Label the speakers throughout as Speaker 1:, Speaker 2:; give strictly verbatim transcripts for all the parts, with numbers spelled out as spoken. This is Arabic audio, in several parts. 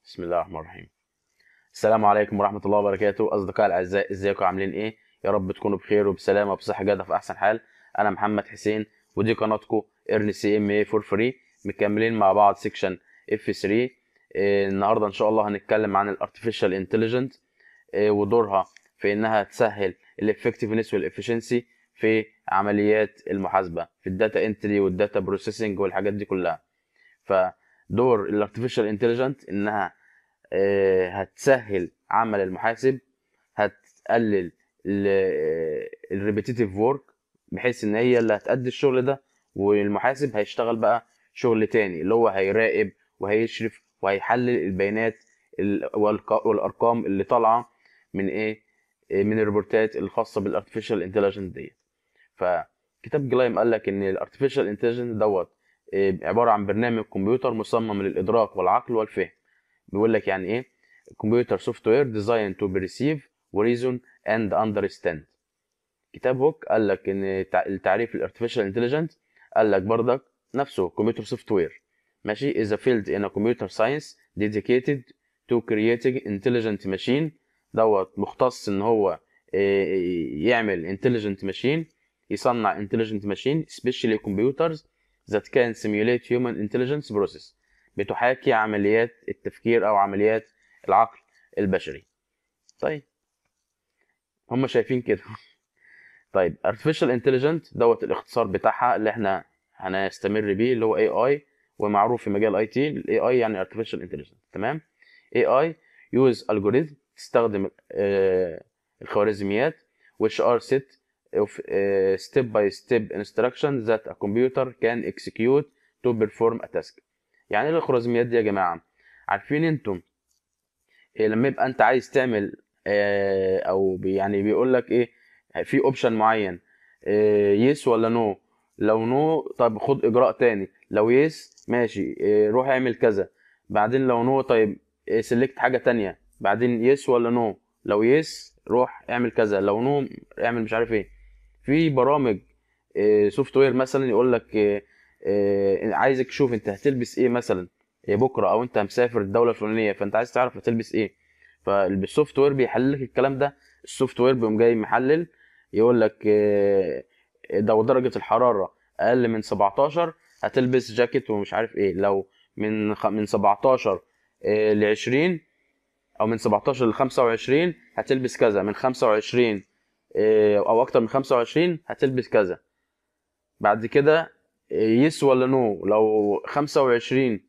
Speaker 1: بسم الله الرحمن الرحيم. السلام عليكم ورحمة الله وبركاته. أصدقائي الأعزاء، إزيكم عاملين إيه؟ يا رب تكونوا بخير وبسلامة وبصحة جادة في أحسن حال. أنا محمد حسين ودي قناتكم ايرن سي ام اي فور فري. مكملين مع بعض سيكشن اف ثري. إيه النهارده إن شاء الله هنتكلم عن الارتفيشال انتليجنت إيه ودورها في إنها تسهل الافكتفنس والافشنسي في عمليات المحاسبة، في الداتا انتري والداتا بروسيسنج والحاجات دي كلها. فدور الارتفيشال انتليجنت إنها هتسهل عمل المحاسب، هتقلل الريبيتيتيف وورك بحيث ان هي اللي هتأدي الشغل ده، والمحاسب هيشتغل بقى شغل تاني اللي هو هيراقب وهيشرف وهيحلل البيانات والارقام اللي طالعه من ايه من الريبورتات الخاصه بالارتفيشال انتليجنت ديت. فكتاب جلايم قال لك ان الارتفيشال انتليجنت دوت عباره عن برنامج كمبيوتر مصمم للادراك والعقل والفهم. بيقول لك يعني ايه كمبيوتر سوفت وير ديزاين تو بريسيف وريزون اند اندرستاند. كتاب هوك قال لك ان التعريف الارتفيشال انتليجنت قال لك برضك نفسه كمبيوتر سوفت وير ماشي is a field in a computer science dedicated to creating intelligent machine. دوت مختص ان هو يعمل intelligent machine، يصنع intelligent machine especially computers that can simulate human intelligence process، بتحاكي عمليات التفكير او عمليات العقل البشري. طيب هم شايفين كده. طيب artificial intelligence دوت الاختصار بتاعها اللي احنا هنستمر بيه اللي هو اي اي، ومعروف في مجال اي تي الاي اي يعني artificial intelligence. تمام. اي اي use algorithm تستخدم آه الخوارزميات which are set of uh, step by step instructions that a computer can execute to perform a task. يعني ايه الخوارزميات دي يا جماعه؟ عارفين انتم إيه لما يبقى انت عايز تعمل آه او بي يعني بيقول لك ايه في اوبشن معين، يس ولا نو؟ لو نو طيب خد اجراء تاني، لو يس ماشي آه روح اعمل كذا، بعدين لو نو طيب سيلكت حاجه تانية، بعدين يس ولا نو، لو يس روح اعمل كذا، لو نو اعمل مش عارف ايه. في برامج سوفت وير مثلا يقول لك آه آه عايزك تشوف انت هتلبس ايه مثلا بكره، او انت مسافر الدوله الفلانيه فانت عايز تعرف هتلبس ايه، فالسوفت وير بيحلل لك الكلام ده. السوفت وير بيقوم جاي محلل يقول لك لو درجه الحراره اقل من سبعتاشر هتلبس جاكيت ومش عارف ايه، لو من من سبعتاشر ل عشرين او من سبعتاشر ل خمسة وعشرين هتلبس كذا، من خمسة وعشرين او اكتر من خمسة وعشرين هتلبس كذا. بعد كده يس ولا نو؟ لو خمسة وعشرين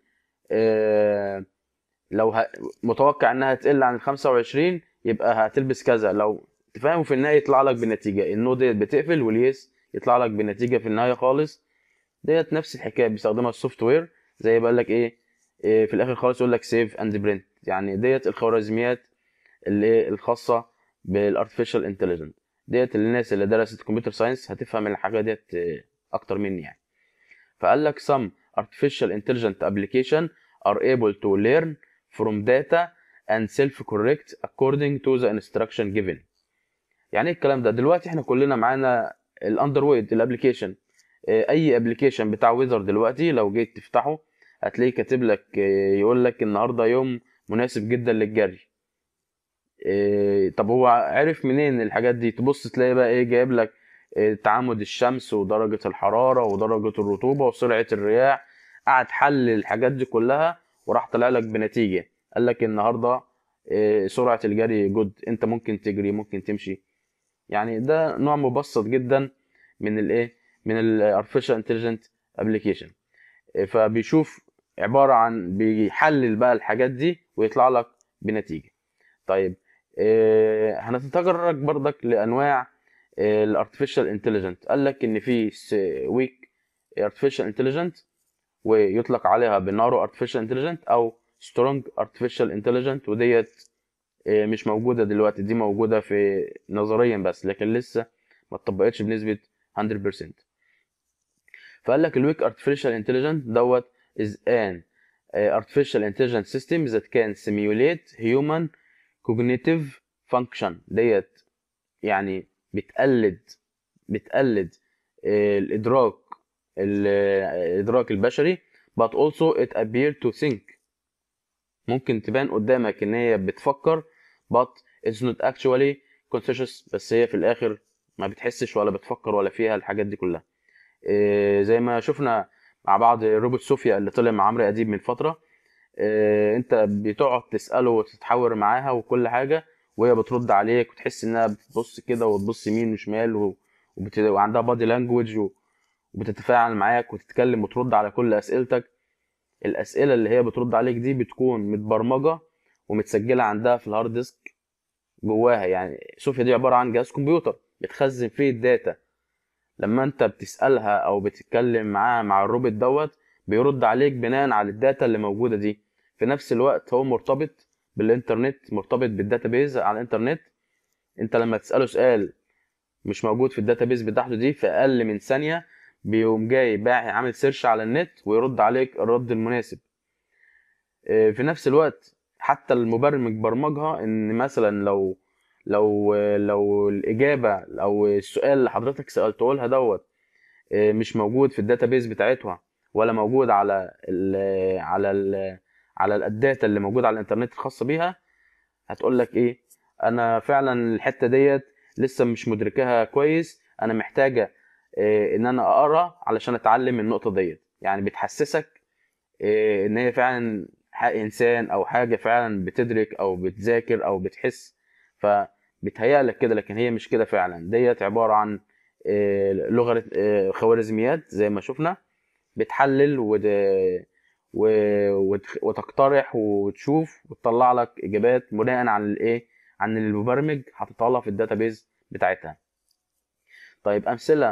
Speaker 1: لو ه... متوقع انها تقل عن ال خمسة وعشرين يبقى هتلبس كذا، لو تفهم. في النهايه يطلع لك بنتيجه النو ديت بتقفل، واليس يطلع لك بنتيجه في النهايه خالص. ديت نفس الحكايه بيستخدمها السوفت وير، زي بقول لك ايه, إيه في الاخر خالص يقول لك سيف اند برنت. يعني ديت الخوارزميات اللي الخاصه بالارتفيشال انتليجنت ديت. الناس اللي درست كمبيوتر ساينس هتفهم الحاجه ديت اكتر مني يعني. فقال لك some artificial intelligent application are able to learn from data and self-correct according to the instruction given. يعني ايه الكلام ده؟ دلوقتي احنا كلنا معانا الاندرويد الابلكيشن، اي ابلكيشن بتاع ويزر دلوقتي لو جيت تفتحه هتلاقيه كاتب لك يقول لك النهارده يوم مناسب جدا للجري. طب هو عرف منين الحاجات دي؟ تبص تلاقي بقى ايه جايب لك تعامد الشمس ودرجة الحرارة ودرجة الرطوبة وسرعة الرياح، قعد حلل الحاجات دي كلها وراح طلع لك بنتيجة. قال لك النهاردة سرعة الجري جود، انت ممكن تجري ممكن تمشي. يعني ده نوع مبسط جدا من الايه من الارتفيشال انتليجنت ابلكيشن. فبيشوف عبارة عن بيحلل بقى الحاجات دي ويطلع لك بنتيجة. طيب آه هنتطرق برضك لانواع الارتفيشال انتليجنت. قال لك ان في ويك ارتفيشال انتليجنت ويطلق عليها بنارو ارتفيشال انتليجنت او سترونج ارتفيشال انتليجنت، وديت مش موجوده دلوقتي، دي موجوده في نظريا بس لكن لسه ما اتطبقتش بنسبه مية بالمية. فقال لك الويك ارتفيشال انتليجنت دوت is an artificial intelligence system that can simulate human cognitive function. ديت يعني بتقلد بتقلد الادراك الادراك البشري but also it appear to think. ممكن تبان قدامك ان هي بتفكر but it's not actually conscious، بس هي في الاخر ما بتحسش ولا بتفكر ولا فيها الحاجات دي كلها. إيه زي ما شفنا مع بعض روبوت صوفيا اللي طلع مع عمرو اديب من فتره. إيه انت بتقعد تساله وتتحاور معاها وكل حاجه، وهي بترد عليك وتحس انها بتبص كده وتبص يمين وشمال و... وبت... وعندها بادي لانجوج و... وبتتفاعل معاك وتتكلم وترد على كل اسئلتك. الاسئله اللي هي بترد عليك دي بتكون متبرمجه ومتسجله عندها في الهارد ديسك جواها. يعني صوفيا دي عباره عن جهاز كمبيوتر بتخزن فيه الداتا. لما انت بتسالها او بتتكلم معاها مع الروبوت دوت بيرد عليك بناء على الداتا اللي موجوده دي. في نفس الوقت هو مرتبط بالانترنت، مرتبط بالداتابيز على الانترنت. انت لما تساله سؤال مش موجود في الداتابيز بتاعته دي، في اقل من ثانيه بيقوم جاي باعي عامل سيرش على النت ويرد عليك الرد المناسب. اه، في نفس الوقت حتى المبرمج برمجها ان مثلا لو لو لو الاجابه او السؤال اللي حضرتك سالته لها دوت اه، مش موجود في الداتابيز بتاعتها ولا موجود على ال على ال على الداتا اللي موجوده على الانترنت الخاصه بيها، هتقول لك ايه؟ انا فعلا الحته ديت لسه مش مدركاها كويس، انا محتاجه اه، ان انا اقرا علشان اتعلم النقطه ديت. يعني بتحسسك اه، ان هي فعلا حق انسان او حاجه فعلا بتدرك او بتذاكر او بتحس، فبتهيألك كده، لكن هي مش كده فعلا. ديت عباره عن اه، لغه اه، خوارزميات زي ما شفنا، بتحلل وت... و... وت... وتقترح وتشوف وتطلع لك اجابات بناء عن الايه، عن اللي المبرمج حاططها لها في الداتابيز بتاعتها. طيب امثله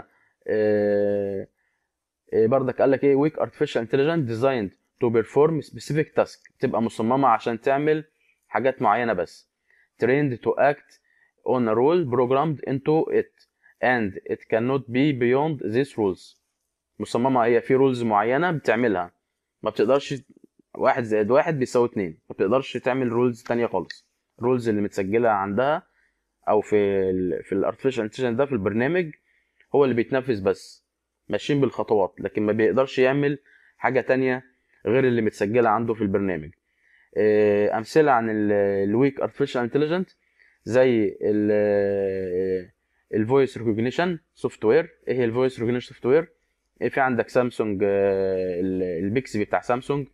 Speaker 1: آه، آه، برضك قال لك ايه؟ weak artificial intelligence designed to perform specific task، بتبقى مصممه عشان تعمل حاجات معينه بس. trained to act on a role programmed into it and it cannot be beyond these rules. مصممه هي في رولز معينه بتعملها، ما بتقدرش واحد زائد واحد بيساوي اتنين، ما بتقدرش تعمل رولز تانية خالص. الرولز اللي متسجله عندها او في ال في الارتفيشال انتليجنس ده في البرنامج هو اللي بيتنفذ بس، ماشيين بالخطوات، لكن ما بيقدرش يعمل حاجه تانية غير اللي متسجله عنده في البرنامج. آه، امثله عن الويك ارتفيشال انتليجنس زي الفويس ريكوجنيشن سوفت وير. ايه هي الفويس ريكوجنيشن سوفت وير؟ في عندك سامسونج آه، البيكسبي بتاع سامسونج،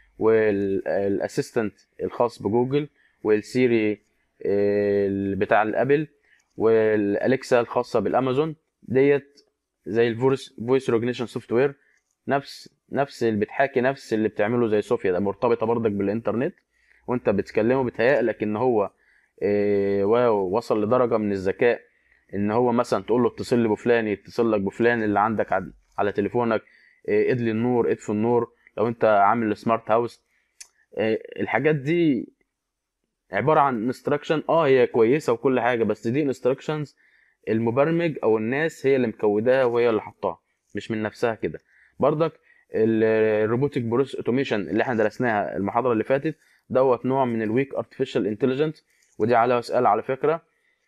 Speaker 1: والاسيستنت الخاص بجوجل، والسيري آه، بتاع الابل، والاليكسا الخاصه بالامازون. ديت زي الفويس فويس ريكوجنيشن سوفت وير، نفس نفس اللي بتحاكي نفس اللي بتعمله زي صوفيا ده، مرتبطه برضك بالانترنت، وانت بتكلمه بتهيألك ان هو آه، واو وصل لدرجه من الذكاء ان هو مثلا تقول له اتصل لي بفلان يتصل لك بفلان اللي عندك على على تليفونك. آه، ادلي النور، اطفي النور لو انت عامل سمارت هاوس. آه، الحاجات دي عباره عن انستراكشن، اه هي كويسه وكل حاجه، بس دي انستراكشنز المبرمج او الناس هي اللي مكوداها وهي اللي حطاها، مش من نفسها كده. برضك الروبوتك بروسيس اوتوميشن اللي احنا درسناها المحاضره اللي فاتت دوت نوع من الويك ارتفيشال انتليجنس، ودي عليها سؤال على فكره.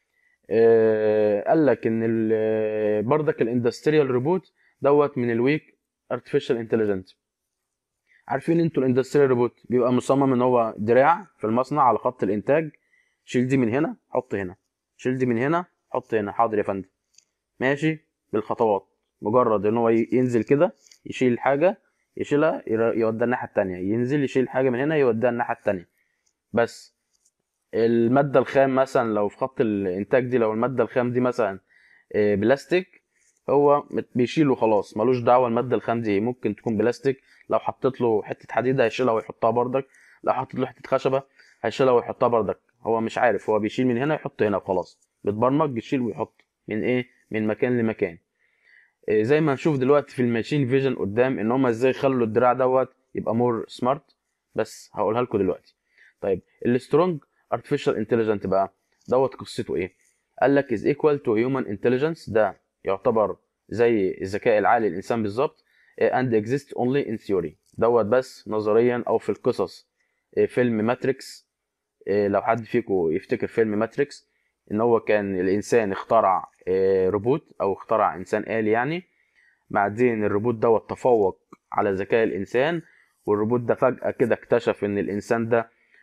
Speaker 1: آه، قال لك ان ال- برضك الاندستريال روبوت دوت من الويك ارتفيشال انتليجنس. عارفين انتوا الاندستريال روبوت بيبقى مصمم ان هو دراع في المصنع على خط الانتاج، شيل دي من هنا حط هنا، شيل دي من هنا حط هنا، حاضر يا فندم، ماشي بالخطوات. مجرد ان هو ي- ينزل كده يشيل حاجه، يشيلها ير- يوديها الناحيه التانية، ينزل يشيل حاجه من هنا يوديها الناحيه التانية. بس الماده الخام مثلا لو في خط الانتاج دي، لو الماده الخام دي مثلا آه، بلاستيك، هو مت- بيشيله خلاص، ملوش دعوه الماده الخام دي ممكن تكون بلاستيك. لو حطيت له حته حديد هيشيلها ويحطها بردك، لو حطيت له حته خشبه هيشيلها ويحطها بردك. هو مش عارف، هو بيشيل من هنا يحط هنا وخلاص، بتبرمج يشيل ويحط من ايه، من مكان لمكان. إيه زي ما هنشوف دلوقتي في الماشين فيجن قدام ان هم ازاي خلوا الدراع دوت يبقى مور سمارت، بس هقولها لكم دلوقتي. طيب السترونج ارتفيشال انتليجنت بقى دوت قصته ايه؟ قال لك is equal to human intelligence، ده يعتبر زي الذكاء العالي الانسان بالظبط. إيه and exist only in theory، دوت بس نظريا او في القصص. إيه فيلم ماتريكس، إيه لو حد فيكم يفتكر فيلم ماتريكس، ان هو كان الانسان اخترع إيه روبوت او اخترع انسان آلي يعني. بعدين الروبوت دوت تفوق على ذكاء الانسان، والروبوت ده فجأة كده اكتشف ان الانسان ده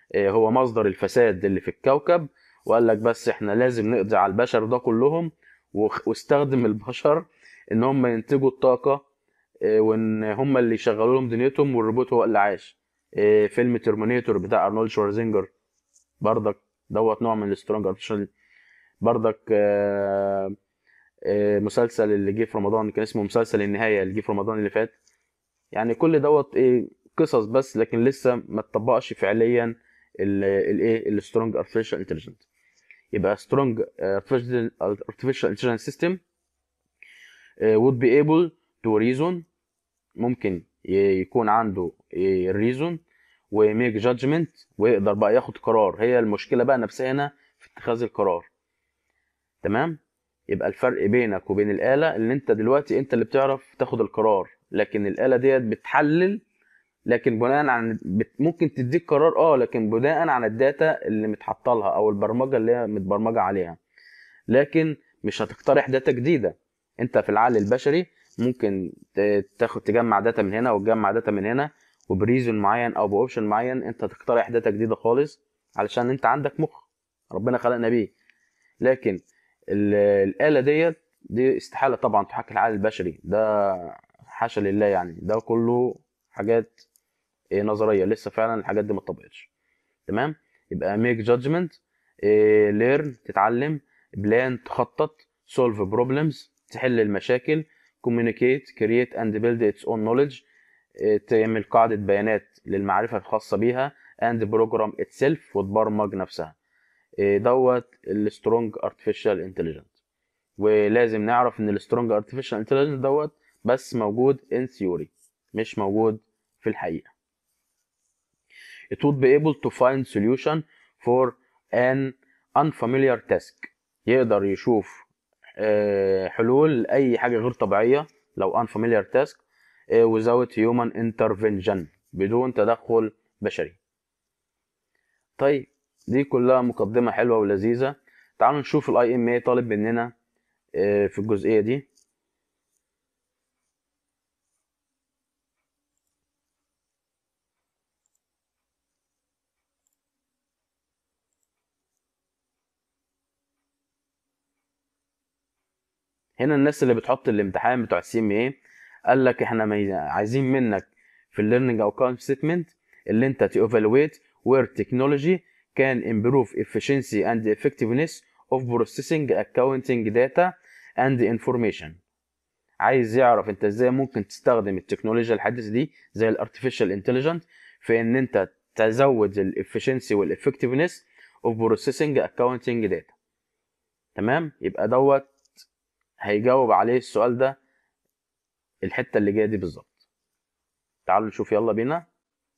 Speaker 1: آه، هو مصدر الفساد اللي في الكوكب، وقال لك بس احنا لازم نقضي على البشر ده كلهم، وخ- واستخدم البشر ان هم ينتجوا الطاقة، آه، وان هم اللي يشغلوا لهم دنيتهم، والروبوت هو اللي عاش. آه، فيلم ترمينيتور بتاع ارنولد شوارزينجر برضك دوت نوع من السترونج ارتفيشال. برضك آه، آه، مسلسل اللي جه في رمضان كان اسمه مسلسل النهاية اللي جه في رمضان اللي فات. يعني كل دوت ايه قصص بس، لكن لسه ما اتطبقش فعليا الايه السترونج ارتفيشال انتليجنت. يبقى سترونج artificial intelligence system uh, would be able to reason، ممكن ي- يكون عنده الريزون وميك جادجمنت، ويقدر بقى ياخد قرار. هي المشكلة بقى نفسها هنا في اتخاذ القرار. تمام. يبقى الفرق بينك وبين الآلة ان انت دلوقتي انت اللي بتعرف تاخد القرار، لكن الآلة ديت بتحلل، لكن بناء عن بت... ممكن تديك قرار اه لكن بناء عن الداتا اللي متحط لها او البرمجة اللي هي متبرمجة عليها، لكن مش هتقترح داتا جديدة. انت في العقل البشري ممكن ت- تاخد تجمع داتا من هنا وتجمع داتا من هنا، وبريزون معين او باوبشن معين انت تقترح داتا جديدة خالص، علشان انت عندك مخ ربنا خلقنا بيه. لكن ال- الآلة ديت دي استحالة طبعا تحاكي العقل البشري ده، حاشا لله. يعني ده كله حاجات إيه، نظرية، لسه فعلا الحاجات دي ما اتطبقتش. تمام. يبقى make judgment، إيه، learn تتعلم، plan تخطط، solve problems تحل المشاكل، communicate create and build its own knowledge، إيه، تعمل قاعدة بيانات للمعرفة الخاصة بيها and program itself وتبرمج نفسها. إيه، دوت ال strong artificial intelligence. ولازم نعرف ان ال strong artificial intelligence دوت بس موجود in theory، مش موجود في الحقيقة. It would be able to find solution for an unfamiliar task، يقدر يشوف آه، حلول لأي حاجة غير طبيعية لو unfamiliar task آه، without human intervention، بدون تدخل بشري. طيب دي كلها مقدمة حلوة ولذيذة. تعالوا نشوف ال آي إم إيه طالب مننا آه، في الجزئية دي. هنا الناس اللي بتحط الامتحان بتوع السي ام ايه قال لك احنا مي- عايزين منك في الليرنينج اوتكم ستيتمنت اللي انت تيفالويت where technology can improve efficiency and effectiveness of processing accounting data and information. عايز يعرف انت ازاي ممكن تستخدم التكنولوجيا الحديثة دي زي الارتفيشال انتليجنت في ان انت تزود الافشنسي والافكتفنس of processing accounting data. تمام. يبقى دوت هيجاوب عليه السؤال ده الحته اللي جايه دي بالظبط. تعالوا نشوف يلا بينا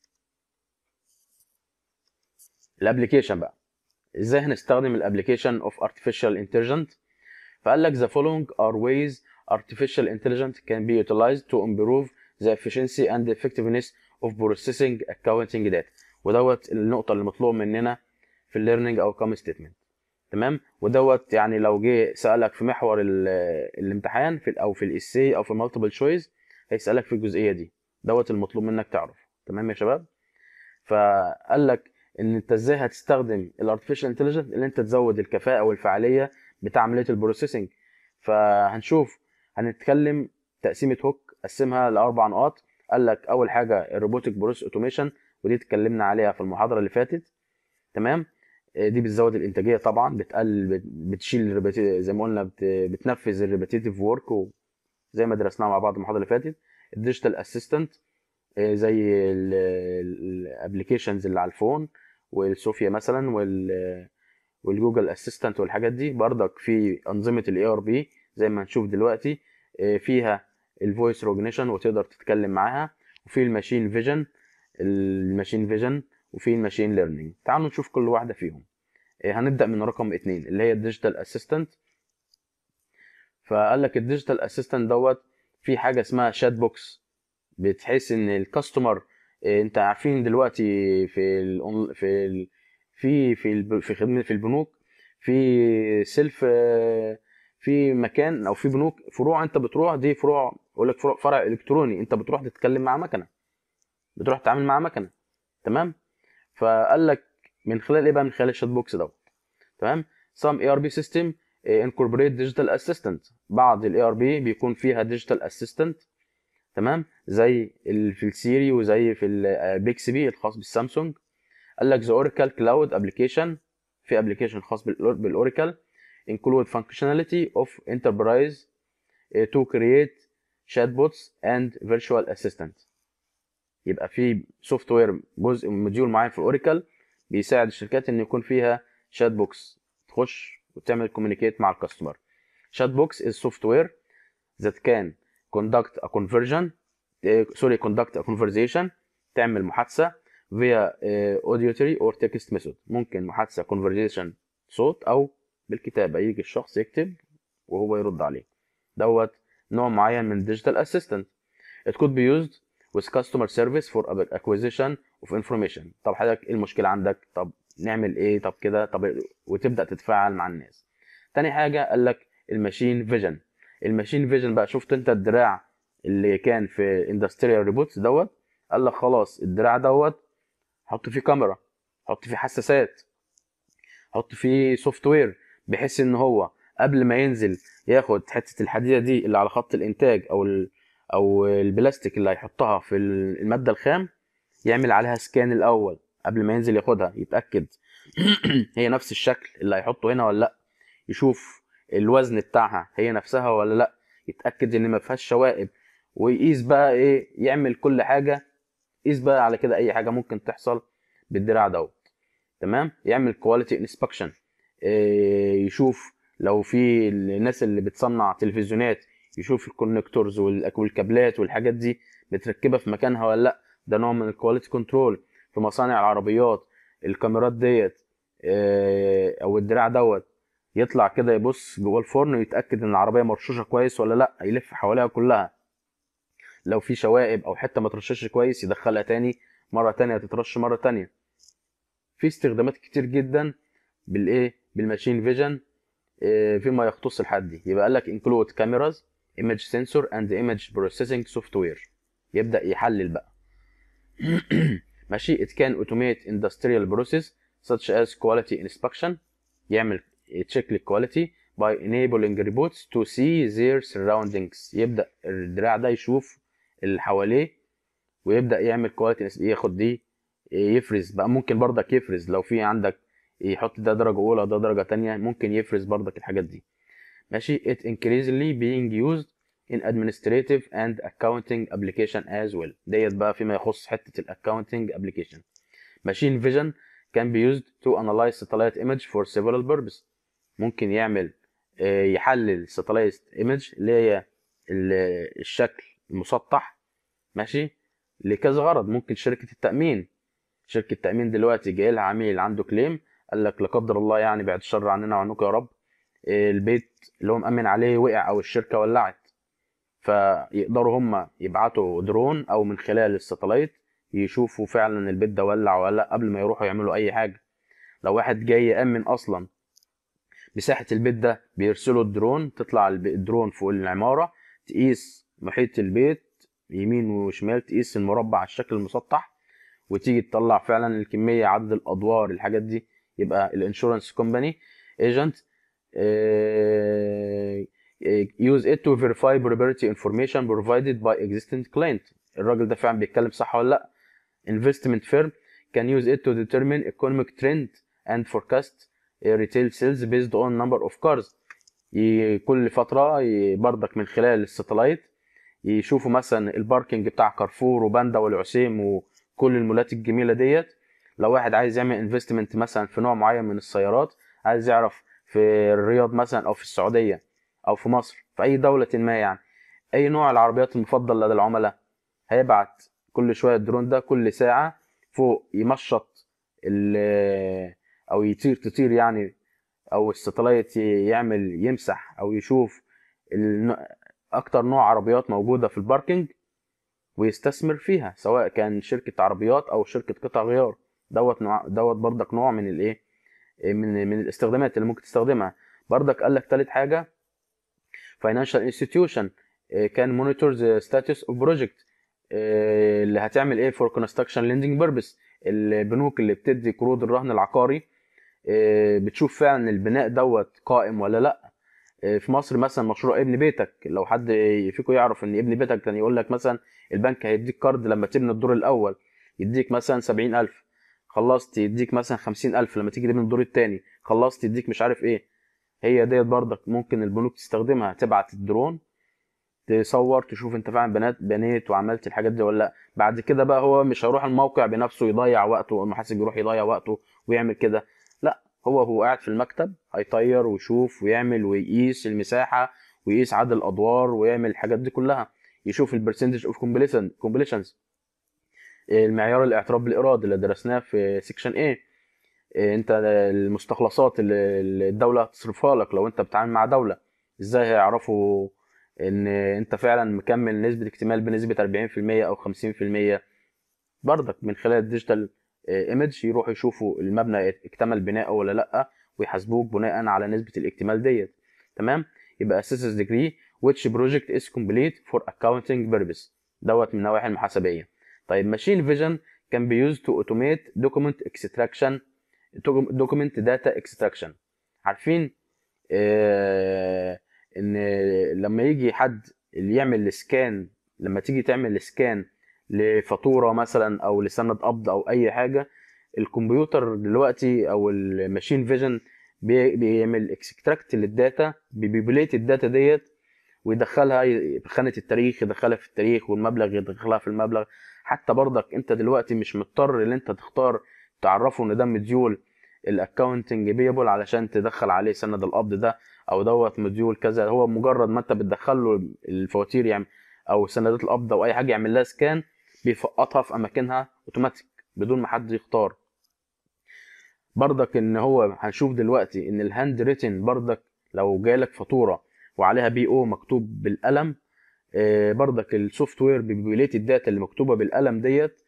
Speaker 1: الابلكيشن بقى، ازاي هنستخدم الابلكيشن اوف artificial intelligence. فقال لك the following are ways artificial intelligence can be utilized to improve the efficiency and effectiveness of processing accounting data. ودوت النقطه اللي مطلوب مننا في الليرنينج او كام ستيتمنت. تمام. ودوت يعني لو جه سالك في محور ال- الامتحان في او في الاسي او في مالتيبل تشويس هيسالك في الجزئيه دي، دوت المطلوب منك تعرف. تمام يا شباب. فقال لك ان انت ازاي هتستخدم الارتفيشال انتليجنس اللي انت تزود الكفاءه والفعاليه بتاع عمليه البروسيسنج. فهنشوف، هنتكلم تقسيمه هوك قسمها لاربع نقاط. قال لك اول حاجه الروبوتك بروسيس اوتوميشن، ودي اتكلمنا عليها في المحاضره اللي فاتت. تمام. آه، دي بتزود الانتاجيه طبعا، بتقلل بت- بتشيل الريبيتي- زي ما قلنا بت- بتنفذ الريبيتيتيف ورك زي ما درسناها مع بعض المحاضره اللي فاتت. الديجيتال اسيستنت زي الابلكيشنز اللي على الفون والصوفيا مثلا وال والجوجل اسيستنت والحاجات دي. برضك في انظمه الاي ار بي زي ما هنشوف دلوقتي، آه، فيها الفويس ريكوجنيشن وتقدر تتكلم معاها، وفي الماشين فيجن الماشين فيجن وفي الماشين ليرنينج. تعالوا نشوف كل واحده فيهم. آه، هنبدا من رقم اتنين اللي هي الديجيتال اسيستنت. فقال لك الديجيتال اسيستنت دوت في حاجه اسمها شات بوكس، بتحس ان الكاستمر، انت عارفين دلوقتي في ال في ال في في الب- في خدمه في البنوك في سيلف، في مكان او في بنوك فروع انت بتروح، دي فروع يقول لك فروع فرع الكتروني، انت بتروح تتكلم مع مكنه، بتروح تتعامل مع مكنه. تمام. فقال لك من خلال ايه بقى؟ من خلال الشات بوكس دوت. تمام. some اي ار بي system incorporate digital assistant. بعض الاي ار بي بيكون فيها digital assistant، تمام، زي ال- في السيري وزي في البيكسبي الخاص بالسامسونج. قال لك the Oracle Cloud application، في ابلكيشن خاص بالاوراكل include functionality of enterprise to create chatbots and virtual assistant. يبقى في سوفت وير، جزء من موديول معين في الاوراكل بيساعد الشركات ان يكون فيها شات بوكس تخش وتعمل كوميونيكيت مع الكاستمر. شات بوكس is software that can conduct a conversion uh, sorry conduct a conversation، تعمل محادثة via uh, auditory or text method. ممكن محادثة conversation صوت أو بالكتابة، يجي الشخص يكتب وهو يرد عليه. دوت نوع معين من digital assistant. It could be used with customer service for acquisition of information. طب حضرتك ايه المشكلة عندك؟ طب نعمل ايه؟ طب كده، طب، وتبدأ تتفاعل مع الناس. تاني حاجة قال لك الماشين فيجن. الماشين فيجن بقى، شفت انت الدراع اللي كان في اندستريال ريبوتس دوت؟ قال لك خلاص الدراع دوت حط فيه كاميرا، حط فيه حساسات، حط فيه سوفت وير، بحيث ان هو قبل ما ينزل ياخد حته الحديده دي اللي على خط الانتاج او ال او البلاستيك اللي هيحطها في الماده الخام، يعمل عليها سكان الاول قبل ما ينزل ياخدها، يتاكد هي نفس الشكل اللي هيحطه هنا ولا لا، يشوف الوزن بتاعها هي نفسها ولا لا، يتاكد ان ما فيهاش شوائب، ويقيس بقى ايه، يعمل كل حاجه. قيس بقى على كده اي حاجه ممكن تحصل بالدراع دوت. تمام. يعمل كواليتي انسبكشن، يشوف لو في الناس اللي بتصنع تلفزيونات، يشوف الكونكتورز والكابلات والحاجات دي متركبه في مكانها ولا لا. ده نوع من الكواليتي كنترول. في مصانع العربيات الكاميرات ديت او الدراع دوت يطلع كده يبص جوه الفرن ويتاكد ان العربيه مرشوشه كويس ولا لا، يلف حواليها كلها، لو في شوائب او حته ما ترشش كويس يدخلها تاني مره تانية تترش مره تانية. في استخدامات كتير جدا بالايه، بالماشين فيجن فيما يختص الحد دي. يبقى قال لك include cameras image sensor and image processing software. يبدا يحلل بقى ماشي. it can automate industrial process such as quality inspection. يعمل تشيك للكواليتي by enabling robots to see their surroundings. يبدا الدراع ده يشوف اللي حواليه ويبدا يعمل كواليتي، ياخد دي يفرز بقى. ممكن برضك يفرز لو في عندك، يحط ده درجه اولى ده درجه تانية، ممكن يفرز برضك الحاجات دي. ماشي. it increasingly being used in administrative and accounting application as well. ديت بقى فيما يخص حته الاكاونتنج application. machine vision can be used to analyze satellite image for several purposes. ممكن يعمل يحلل satellite image اللي هي الشكل المسطح، ماشي، لكذا غرض. ممكن شركه التامين، شركه التامين دلوقتي جاي لها عميل عنده كليم، قال لك لا قدر الله يعني، بعد الشر عننا وعنكم يا رب، البيت اللي هو مأمن عليه وقع او الشركه ولعت، فيقدروا هم يبعتوا درون او من خلال الساتلايت يشوفوا فعلا البيت ده ولع ولا لا قبل ما يروحوا يعملوا اي حاجه. لو واحد جاي يأمن اصلا مساحه البيت ده، بيرسلوا الدرون، تطلع الدرون فوق العماره تقيس محيط البيت يمين وشمال، تقيس المربع على الشكل المسطح، وتيجي تطلع فعلا الكميه، عدد الادوار، الحاجات دي. يبقى الانشورنس كومباني ايجنت use it to verify property information provided by existing client. الراجل ده فعلا بيتكلم صح ولا لا. investment firm can use it to determine economic trend and forecast retail sales based on number of cars. كل فتره برضك من خلال الساتلايت يشوفوا مثلا الباركينج بتاع كارفور وباندا والعسيم وكل المولات الجميله ديت. لو واحد عايز يعمل انفستمنت مثلا في نوع معين من السيارات، عايز يعرف في الرياض مثلا او في السعوديه او في مصر، في اي دوله ما يعني، اي نوع العربيات المفضل لدى العملاء، هيبعت كل شويه الدرون ده كل ساعه فوق يمشط او يطير تطير يعني، او الستلايت يعمل يمسح او يشوف اكتر نوع عربيات موجوده في الباركينج ويستثمر فيها، سواء كان شركه عربيات او شركه قطع غيار. دوت نوع دوت برضك نوع من الايه، من من الاستخدامات اللي ممكن تستخدمها. برضك قال لك ثالث حاجه financial institution كان monitor the status of project اللي هتعمل ايه for construction lending purpose. البنوك اللي بتدي قروض الرهن العقاري آه، بتشوف فعلا البناء دوت قائم ولا لا. آه، في مصر مثلا مشروع ابن بيتك، لو حد فيكم يعرف ان ابن بيتك كان يقول لك مثلا البنك هيديك قرض لما تبني الدور الاول يديك مثلا سبعين الف، خلصت يديك مثلا خمسين الف، لما تيجي تبني الدور التاني خلصت يديك مش عارف ايه. هي ديت برضك ممكن البنوك تستخدمها، تبعت الدرون تصور تشوف انت فعلا بنات بنيت وعملت الحاجات دي ولا لا. بعد كده بقى هو مش هيروح الموقع بنفسه يضيع وقته، المحاسب يروح يضيع وقته ويعمل كده، لا، هو هو قاعد في المكتب هيطير ويشوف ويعمل ويقيس المساحة ويقيس عدد الادوار ويعمل الحاجات دي كلها، يشوف البرسنتج اوف كومبليشنز، المعيار الاعتراف بالايراد اللي درسناه في سيكشن ايه. انت المستخلصات اللي اللي الدولة هتصرفها لك لو انت بتتعامل مع دولة، ازاي هيعرفوا ان انت فعلا مكمل نسبة اكتمال بنسبة اربعين في المية او خمسين في المية؟ برضك من خلال الديجيتال ايمج يروحوا يشوفوا المبنى اكتمل بناءه ولا لا، ويحاسبوك بناء على نسبة الاكتمال ديت. تمام. يبقى assessors degree which project is complete for accounting purpose دوت من النواحي المحاسبية. طيب machine vision can be used to automate document extraction document data extraction. عارفين آه ان لما يجي حد اللي يعمل سكان، لما تيجي تعمل سكان لفاتوره مثلا او لسند قبض او اي حاجه، الكمبيوتر دلوقتي او الماشين فيجن بيعمل اكستراكت للداتا، بيبيبليت الداتا ديت ويدخلها في خانه التاريخ، يدخلها في التاريخ، والمبلغ يدخلها في المبلغ. حتى برضك انت دلوقتي مش مضطر ان انت تختار تعرفه ان ده مديول الاكونتنج بيبل علشان تدخل عليه سند القبض ده او دوت مديول كذا. هو مجرد ما انت بتدخل له الفواتير يعني او سندات القبض او اي حاجه يعمل لها سكان، بيفقطها في اماكنها اوتوماتيك بدون ما حد يختار. برضك ان هو هنشوف دلوقتي ان الهاند ريتن برضك لو جالك فاتوره وعليها بي او مكتوب بالقلم، آه، برضك السوفت وير بيبيليت الداتا اللي مكتوبه بالقلم ديت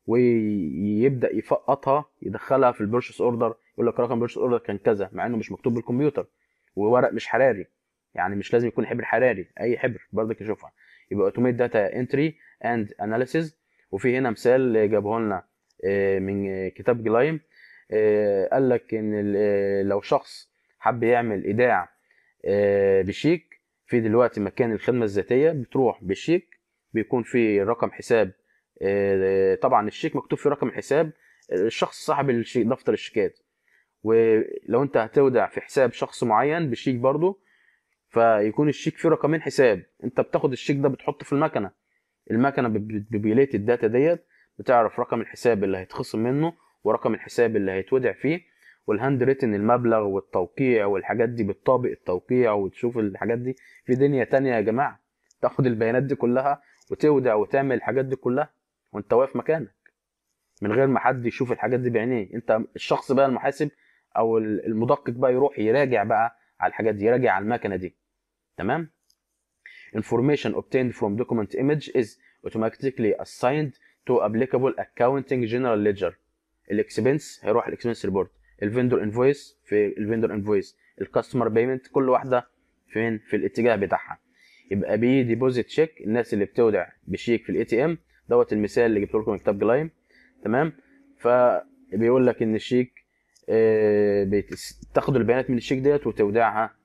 Speaker 1: ويبدا يفقطها يدخلها في البيرشس اوردر، يقول لك رقم البيرشس اوردر كان كذا مع انه مش مكتوب بالكمبيوتر وورق مش حراري، يعني مش لازم يكون حبر حراري، اي حبر برضك يشوفها. يبقى اوتوميت داتا انتري اند اناليسيز. وفي هنا مثال جابه لنا آه، من كتاب جلايم، آه، قال لك ان ال- آه، لو شخص حب يعمل ايداع آه، بشيك، في دلوقتي مكان الخدمة الذاتية بتروح بالشيك بيكون في رقم حساب، آه، طبعا الشيك مكتوب فيه رقم الحساب الشخص صاحب الشيك دفتر الشيكات، ولو انت هتودع في حساب شخص معين بالشيك برضو فيكون الشيك فيه رقمين حساب، انت بتاخد الشيك ده بتحطه في المكنة، المكنة ببيليت الداتا ديت بتعرف رقم الحساب اللي هيتخصم منه ورقم الحساب اللي هيتودع فيه، والهاند ريتن المبلغ والتوقيع والحاجات دي بتطابق التوقيع وتشوف الحاجات دي. في دنيا تانية يا جماعة، تاخد البيانات دي كلها وتودع وتعمل الحاجات دي كلها وانت واقف مكانك من غير ما حد يشوف الحاجات دي بعينيه. انت الشخص بقى المحاسب او المدقق بقى يروح يراجع بقى على الحاجات دي، يراجع على المكنة دي. تمام. Information obtained from document image is automatically assigned to applicable accounting general ledger. الاكسبنس هيروح الاكسبنس ريبورت، الفندور انفويس في الفندور انفويس، الكاستمر بيمنت كل واحده فين في الاتجاه بتاعها. يبقى بي ديبوزيت تشيك الناس اللي بتودع بشيك في الاي تي ام دوت المثال اللي جبت لكم من كتاب جلايم. تمام. فبيقول لك ان الشيك آه، بتاخد البيانات من الشيك ديت وتودعها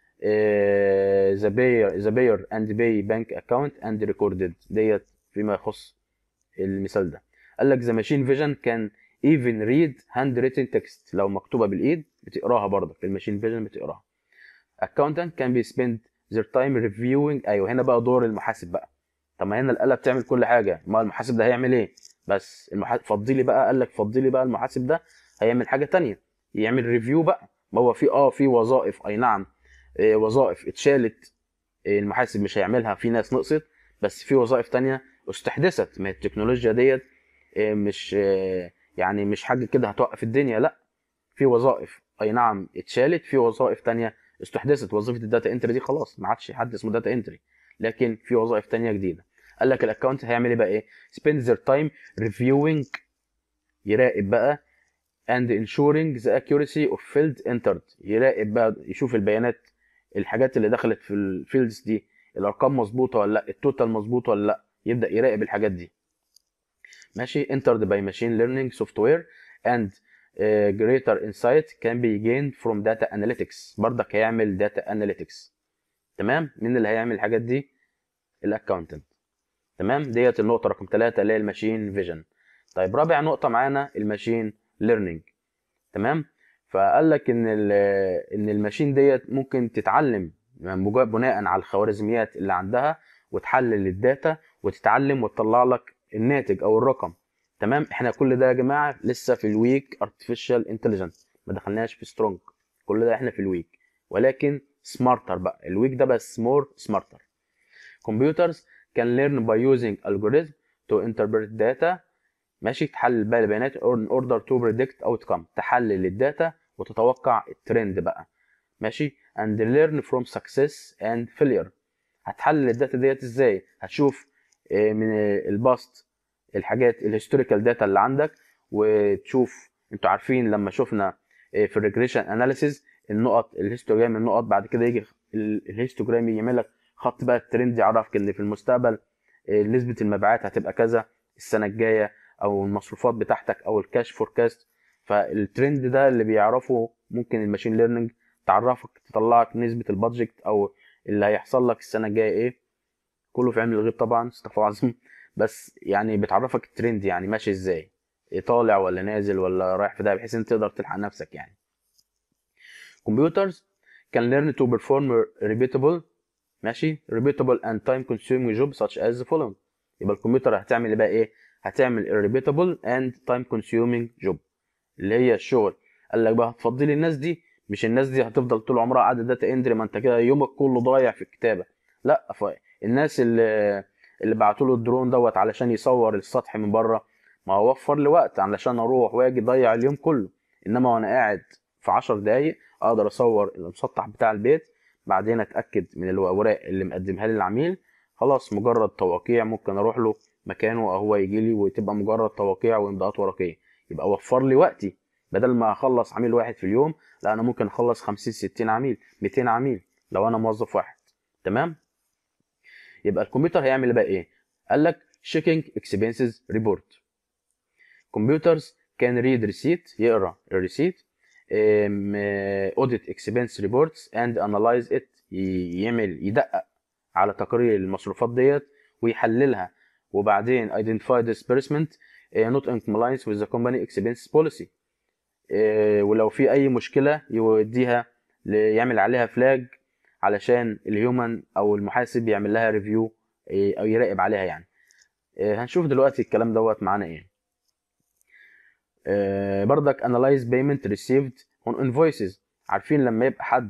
Speaker 1: ذا باير ذا باير اند باي بانك اكونت اند ريكوردد ديت فيما يخص المثال ده. قال لك ذا ماشين فيجن كان ايفن ريد هاند ريتن تكست، لو مكتوبه بالايد بتقراها برضه في الماشين فيجن بتقراها. accountant can be spend their time reviewing. ايوه هنا بقى دور المحاسب بقى. طب ما هنا الاله بتعمل كل حاجه، ما المحاسب ده هيعمل ايه؟ بس المحاسب فضي لي بقى، قال لك فضي لي بقى المحاسب ده هيعمل حاجه تانية، يعمل ريفيو بقى. ما هو في اه في وظائف اي نعم، إيه وظائف اتشالت، إيه المحاسب مش هيعملها، في ناس نقصت، بس في وظائف تانية استحدثت. ما التكنولوجيا ديت إيه مش إيه يعني مش حاجه كده هتوقف الدنيا، لا، في وظائف اي نعم اتشالت، في وظائف تانية استحدثت. وظيفه الداتا انتري دي خلاص ما عادش حد اسمه داتا انتري، لكن في وظائف تانية جديده. قال لك الاكونت هيعمل ايه بقى؟ ايه spend their time reviewing، يراقب بقى and ensuring the accuracy of field entered، يراقب بقى يشوف البيانات الحاجات اللي دخلت في الفيلدز دي الارقام مظبوطه ولا لا، التوتال مظبوط ولا لا، يبدا يراقب الحاجات دي. ماشي. entered by machine learning software and uh, greater insight can be gained from data analytics. برضك هيعمل data analytics. تمام. مين اللي هيعمل الحاجات دي؟ الاكاونتنت. تمام. ديت النقطه رقم ثلاثة اللي هي الماشين فيجن. طيب رابع نقطه معانا الماشين ليرنينج. تمام. فقال لك ان ان الماشين ديت ممكن تتعلم بناء على الخوارزميات اللي عندها، وتحلل الداتا وتتعلم وتطلع لك الناتج او الرقم. تمام. احنا كل ده يا جماعه لسه في الويك ارتفيشال انتليجنس، ما دخلناش في سترونج. كل ده احنا في الويك، ولكن سمارتر بقى. الويك ده بس مور سمارتر. computers can learn by using algorithm to interpret data. ماشي. تحلل بقى البيانات in order to predict outcome. تحلل الداتا وتتوقع الترند بقى. ماشي. and learn from success and failure. هتحلل الداتا ديت ازاي؟ هتشوف من الباست الحاجات الهيستوريكال داتا اللي عندك، وتشوف. انتوا عارفين لما شفنا في الريجريشن اناليسيز النقط الهيستوجرام، النقط بعد كده يجي الهيستوجرام يعمل لك خط بقى الترند، يعرفك ان في المستقبل نسبة المبيعات هتبقى كذا السنة الجاية، او المصروفات بتاعتك، او الكاش فوركاست. فالترند ده اللي بيعرفه ممكن الماشين ليرنينج تعرفك، تطلعك نسبة البادجت او اللي هيحصل لك السنة الجاية ايه. كله في علم الغيب طبعا، استغفر الله العظيم. بس يعني بتعرفك الترند يعني ماشي ازاي، طالع ولا نازل ولا رايح في ده، بحيث انت تقدر تلحق نفسك يعني. computers can learn to perform repeatable ماشي repeatable and time consuming job such as the following. يبقى الكمبيوتر هتعمل بقى ايه؟ هتعمل repeatable and time consuming job اللي هي الشغل. قال لك بقى هتفضلي الناس دي، مش الناس دي هتفضل طول عمرها قاعده داتا اندري، ما انت كده يومك كله ضايع في الكتابه. لا، الناس اللي اللي بعتوا له الدرون دوت علشان يصور السطح من بره، ما هو وفر لي وقت علشان اروح واجي ضيع اليوم كله. انما وانا قاعد في عشر دقايق اقدر اصور المسطح بتاع البيت، بعدين اتاكد من الاوراق اللي مقدمها لي العميل، خلاص مجرد توقيع ممكن اروح له مكانه او هو يجي لي، وتبقى مجرد توقيع وامضاءات ورقيه. يبقى وفر لي وقتي، بدل ما اخلص عميل واحد في اليوم، لا انا ممكن اخلص خمسين ستين عميل، ميتين عميل لو انا موظف واحد. تمام. يبقى الكمبيوتر هيعمل بقى ايه؟ قال لك checking expenses report. computers can read receipt، يقرا الريسيت، audit expense reports and analyze it، يعمل يدقق على تقارير المصروفات ديت ويحللها، وبعدين identify disbursement not in compliance with the company expense policy. ولو في اي مشكله يوديها يعمل عليها فلاج علشان الهيومن او المحاسب يعمل لها ريفيو او يراقب عليها يعني. هنشوف دلوقتي الكلام دوت معانا ايه. بردك analyze payment received on invoices. عارفين لما يبقى حد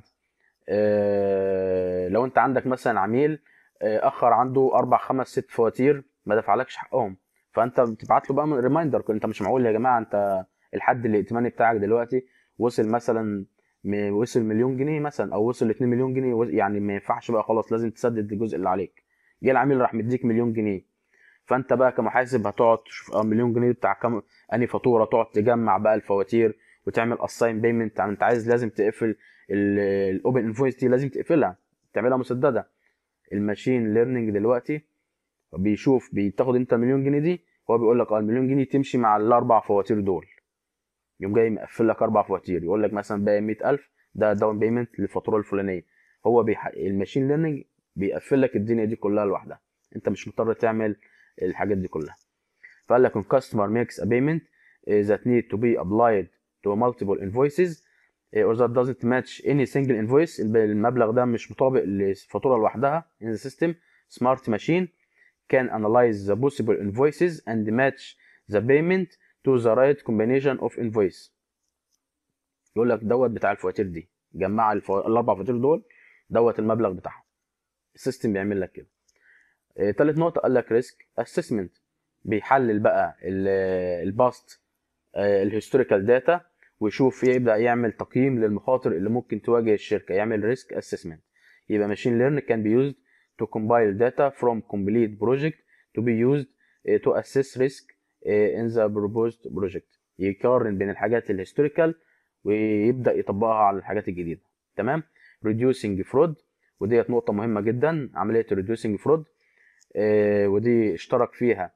Speaker 1: لو انت عندك مثلا عميل اخر عنده اربع خمس ست فواتير ما دفعلكش حقهم، فانت بتبعت له بقى ريمايندر. انت مش معقول يا جماعه انت الحد الائتماني بتاعك دلوقتي وصل مثلا وصل مليون جنيه مثلا، او وصل اتنين مليون جنيه، يعني ما ينفعش بقى خلاص لازم تسدد الجزء اللي عليك. جه العميل راح مديك مليون جنيه، فانت بقى كمحاسب هتقعد تشوف مليون جنيه بتاع كام انهي فاتوره، تقعد تجمع بقى الفواتير وتعمل اساين بيمنت. انت عايز لازم تقفل الاوبن انفويس دي، لازم تقفلها تعملها مسدده. الماشين ليرنينج دلوقتي بيشوف بتاخد انت مليون جنيه دي، هو بيقول لك اه المليون جنيه تمشي مع الاربع فواتير دول، يوم جاي مقفل لك اربع فواتير، يقول لك مثلا باقي مية الف ده داون بيمنت للفاتوره الفلانيه. هو بيح... الماشين ليرنينج بيقفل لك الدنيا دي كلها لوحدها، انت مش مضطر تعمل الحاجات دي كلها. فقال لك when customer makes a payment that need to be applied to multiple invoices or that doesn't match any single invoice، المبلغ ده مش مطابق لفاتوره لوحدها، in the system smart machine can analyze the possible invoices and match the payment to the right combination of invoice. يقول لك دوت بتاع الفواتير دي، جمع الفو... الاربع فواتير دول دوت المبلغ بتاعهم. السيستم بيعمل لك كده. آه، تالت نقطه قال لك ريسك اسسمنت، بيحلل بقى الباست الهيستوريكال داتا ويشوف، يبدا يعمل تقييم للمخاطر اللي ممكن تواجه الشركه، يعمل ريسك اسسمنت. يبقى ماشين ليرن كان بي يوزد to compile data from complete project to be used to assess risk in the proposed project. يقارن بين الحاجات الهيستوريكال ويبدا يطبقها على الحاجات الجديده. تمام. reducing fraud، وديت نقطه مهمه جدا، عمليه reducing fraud ودي اشترك فيها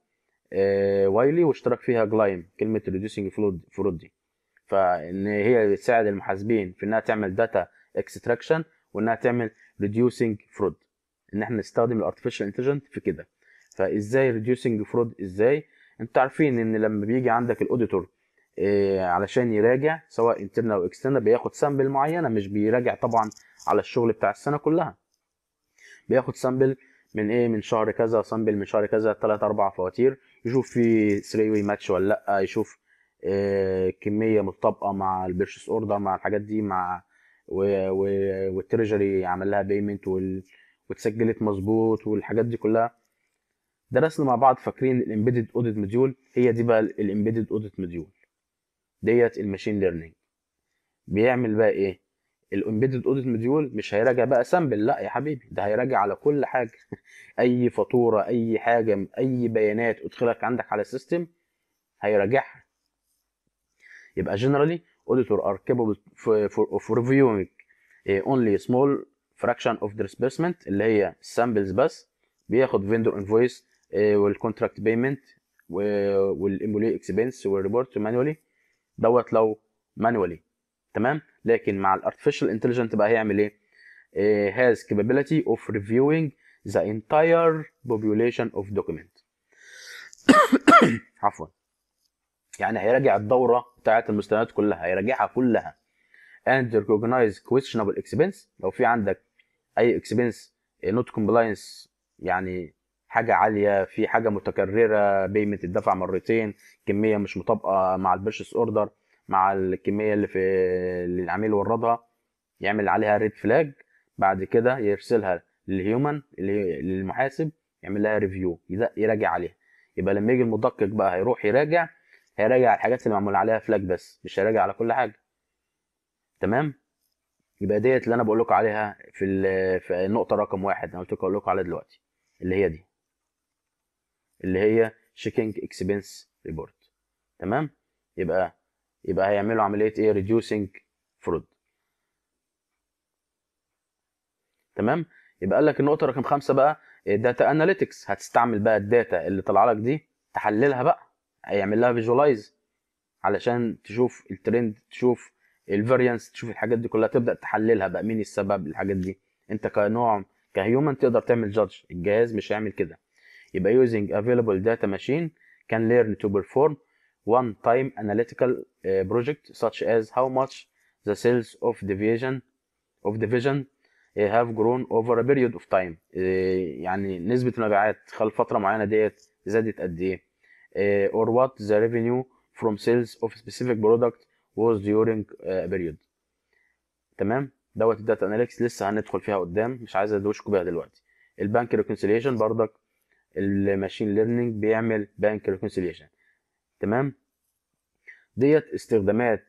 Speaker 1: وايلي واشترك فيها جلايم، كلمه ريديوسنج فرود دي. فان هي بتساعد المحاسبين في انها تعمل داتا اكستراكشن وانها تعمل ريديوسنج فرود، ان احنا نستخدم الارتفيشال انتليجنت في كده. فازاي ريديوسنج فرود؟ ازاي؟ انتوا عارفين ان لما بيجي عندك الاوديتور إيه علشان يراجع سواء انترنال او اكسترنال بياخد سامبل معينه، مش بيراجع طبعا على الشغل بتاع السنه كلها، بياخد سامبل من ايه، من شهر كذا، سامبل من شهر كذا، ثلاث اربع فواتير، يشوف في ثري واي ماتش ولا لا، يشوف إيه كميه متطابقه مع البيرشيس اوردر مع الحاجات دي، مع والتريجري عمل لها بيمنت واتسجلت مظبوط والحاجات دي كلها. درسنا مع بعض، فاكرين الامبيدد اوديت موديول؟ هي دي بقى الامبيدد اوديت موديول ديت الماشين ليرنينج. بيعمل بقى ايه؟ الامبيدد اوديت موديول مش هيراجع بقى سامبل، لا يا حبيبي، ده هيراجع على كل حاجه اي فاتوره، اي حاجه، اي بيانات ادخلك عندك على السيستم هيراجعها. يبقى generally auditor are capable of reviewing only a small fraction of the disbursement اللي هي samples بس، بياخد vendor invoice والcontract payment والemployee expense والreport manually دوت لو manually. تمام. لكن مع الارتفيشال انتليجنت بقى هيعمل ايه؟ has capability of reviewing the entire population of document عفوا، يعني هيراجع الدوره بتاعت المستندات كلها، هيراجعها كلها and recognize questionable expense. لو في عندك اي expense not compliance، يعني حاجه عاليه، في حاجه متكرره، بيمنت الدفع مرتين، كميه مش مطابقه مع البيرشيس اوردر مع الكميه اللي في اللي العميل وردها، يعمل عليها ريد فلاج، بعد كده يرسلها للهيومن للمحاسب يعمل لها ريفيو يراجع عليها. يبقى لما يجي المدقق بقى هيروح يراجع، هيراجع الحاجات اللي معمول عليها فلاج بس، مش هيراجع على كل حاجه. تمام. يبقى ديت اللي انا بقول لكم عليها في في النقطه رقم واحد انا قلت لكم اقول لكم عليها دلوقتي، اللي هي دي اللي هي checking expense report. تمام. يبقى يبقى هيعملوا عمليه ايه؟ reducing fraud. تمام. يبقى قال لك النقطه رقم خمسة بقى داتا اناليتكس، هتستعمل بقى الداتا اللي طالعه لك دي تحللها بقى، هيعمل لها فيجوالايز علشان تشوف الترند، تشوف الفاريانس، تشوف الحاجات دي كلها، تبدا تحللها بقى مين السبب الحاجات دي. انت كنوع كهيومن تقدر تعمل جادج، الجهاز مش هيعمل كده. يبقى using available data machine can learn to perform one time analytical uh, project such as how much the sales of division of division uh, have grown over a period of time. uh, يعني نسبة المبيعات خلال فترة معينة ديت زادت قد ايه، uh, or what the revenue from sales of specific product was during a period. تمام. دوت الداتا اناليتكس لسه هندخل فيها قدام، مش عايز ادوشكم بيها دلوقتي. البانك ريكونسيليشن برضك الماشين ليرنينج بيعمل بانك ريكونسيليشن. تمام. ديت استخدامات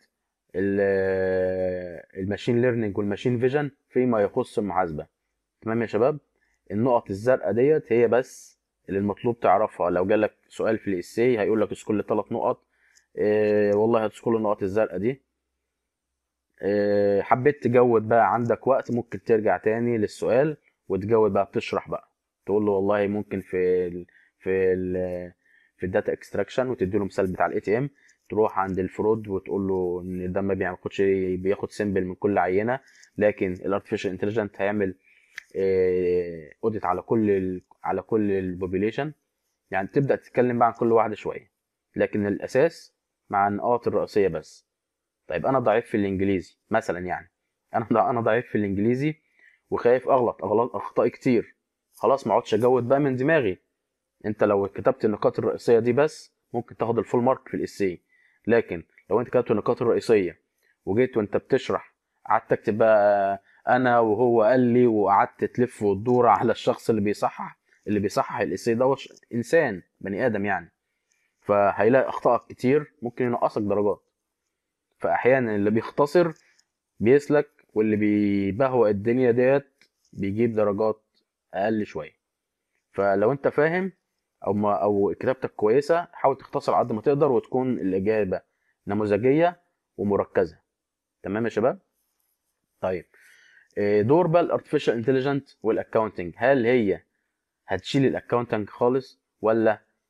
Speaker 1: الماشين ليرنينج والماشين فيجن فيما يخص المحاسبه. تمام يا شباب. النقط الزرقاء ديت هي بس اللي المطلوب تعرفها، لو جالك سؤال في الايساي هيقول لك اسكول ثلاث نقط، إيه والله هتسكول النقط الزرقاء دي. إيه حبيت تجود بقى عندك وقت ممكن ترجع تاني للسؤال وتجود بقى، بتشرح بقى تقول له والله ممكن في ال في ال في الداتا اكستراكشن وتدي له مثال بتاع الاي تي ام، تروح عند الفرود وتقول له ان ده ما بياخدش، بياخد سيمبل من كل عينه، لكن الارتفيشال انتليجنت هيعمل اوديت على كل ال على كل البوبيليشن. يعني تبدا تتكلم بقى عن كل واحده شويه، لكن الاساس مع النقاط الرئيسيه بس. طيب انا ضعيف في الانجليزي مثلا، يعني انا انا ضعيف في الانجليزي وخايف اغلط اغلط اخطاء كتير، خلاص ما اقعدش اجود بقى من دماغي. انت لو كتبت النقاط الرئيسيه دي بس ممكن تاخد الفول مارك في الايساي، لكن لو انت كتبت النقاط الرئيسيه وجيت وانت بتشرح قعدت تكتب بقى انا وهو قال لي وقعدت تلف وتدور على الشخص اللي بيصحح اللي بيصحح الايساي دوت انسان بني ادم يعني، فهيلاقي اخطاء كتير ممكن ينقصك درجات. فاحيانا اللي بيختصر بيسلك واللي بيبهوأ الدنيا ديت بيجيب درجات اقل شويه. فلو انت فاهم او ما او كتابتك كويسه حاول تختصر على قد ما تقدر وتكون الاجابه نموذجيه ومركزه. تمام يا شباب. طيب دور بقى الارتفيشال انتليجنت والاكاونتنج، هل هي هتشيل الاكاونتنج خالص ولا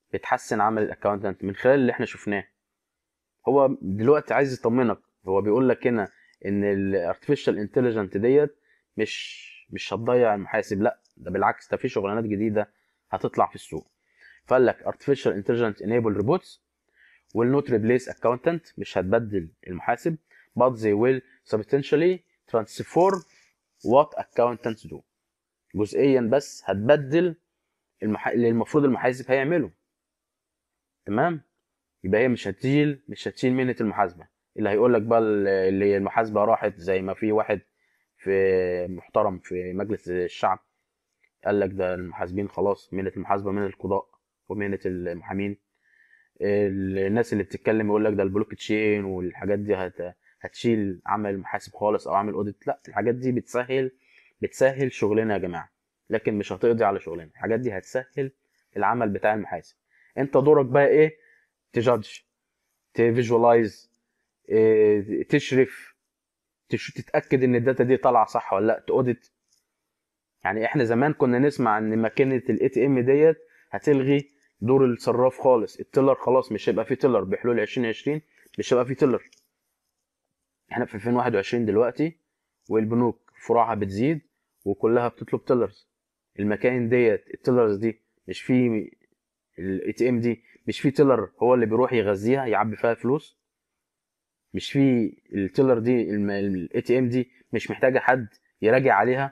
Speaker 1: بتحسن عمل الاكاونتنت من خلال اللي احنا شفناه. هو دلوقتي عايز يطمنك، هو بيقول لك هنا ان الارتفيشال انتليجنت ديت مش مش هتضيع المحاسب، لا ده بالعكس، ده في شغلانات جديده هتطلع في السوق. فقال لك artificial intelligence enable robots will not replace accountant، مش هتبدل المحاسب، but they will substantially transform what accountants do، جزئيا بس هتبدل المح... اللي المفروض المحاسب هيعمله. تمام؟ يبقى هي مش هتشيل مش هتشيل مهنة المحاسبة. اللي هيقول لك بقى اللي المحاسبة راحت، زي ما في واحد في محترم في مجلس الشعب قال لك ده المحاسبين خلاص، مهنة المحاسبة مهنة القضاء ومهنة المحامين. الناس اللي بتتكلم يقول لك ده البلوك تشين والحاجات دي هت... هتشيل عمل المحاسب خالص او عمل اوديت. لا، الحاجات دي بتسهل بتسهل شغلنا يا جماعة، لكن مش هتقضي على شغلنا. الحاجات دي هتسهل العمل بتاع المحاسب. انت دورك بقى ايه؟ تجادج، تفيجوالايز، تشرف، تش... تتاكد ان الداتا دي طالعه صح ولا لا، تاوديت. يعني احنا زمان كنا نسمع ان ماكينه الاي تي ام ديت هتلغي دور الصراف خالص، التيلر خلاص مش هيبقى فيه تيلر، بحلول عشرين عشرين مش هيبقى فيه تيلر. احنا في ألفين وواحد وعشرين دلوقتي، والبنوك فروعها بتزيد وكلها بتطلب تيلرز. المكاين ديت التيلرز دي مش في الاي تي ام دي مش في تيلر هو اللي بيروح يغذيها يعبي فيها فلوس؟ مش في التيلر دي الاي تي ام دي مش محتاجه حد يراجع عليها؟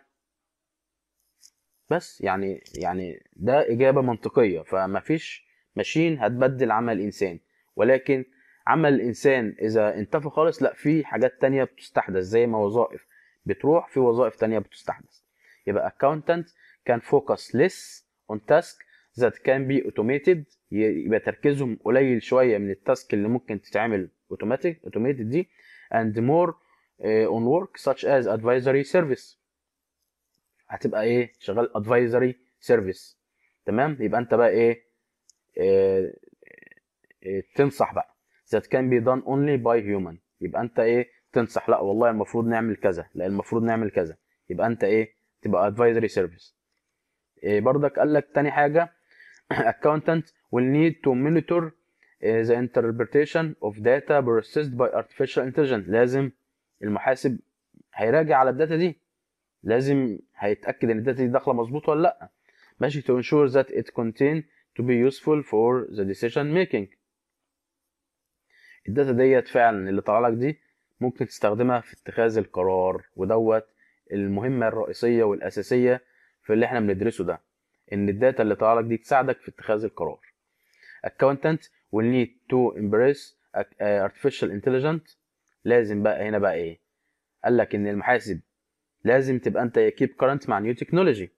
Speaker 1: بس يعني يعني ده اجابه منطقيه. فما فيش ماشين هتبدل عمل الانسان، ولكن عمل الانسان اذا انتفى خالص لا، في حاجات تانية بتستحدث، زي ما وظائف بتروح في وظائف تانية بتستحدث. يبقى accountant can focus less on task that can be automated، يبقى تركيزهم قليل شويه من التاسك اللي ممكن تتعمل اوتوماتيك automated دي، and more uh, on work such as advisory service. هتبقى ايه؟ شغال advisory service. تمام؟ يبقى انت بقى ايه؟ اه اه تنصح بقى that can be done only by human. يبقى انت ايه؟ تنصح، لا والله المفروض نعمل كذا، لا المفروض نعمل كذا. يبقى انت ايه؟ تبقى advisory service. إيه برضك قال لك تاني حاجة accountant will need to monitor the interpretation of data processed by artificial intelligence. لازم المحاسب هيراجع على الداتا دي، لازم هيتأكد ان الداتا دي داخله مظبوط ولا لا، ماشي، to ensure that it contain to be useful for the decision making. الداتا ديت فعلا اللي طالعه لك دي ممكن تستخدمها في اتخاذ القرار، ودوت المهمه الرئيسيه والاساسيه في اللي احنا بندرسه ده، ان الداتا اللي طالعه لك دي تساعدك في اتخاذ القرار. accountant will need to embrace artificial intelligence. لازم بقى هنا بقى ايه؟ قال لك ان المحاسب لازم تبقى انت keep current مع نيو تكنولوجي.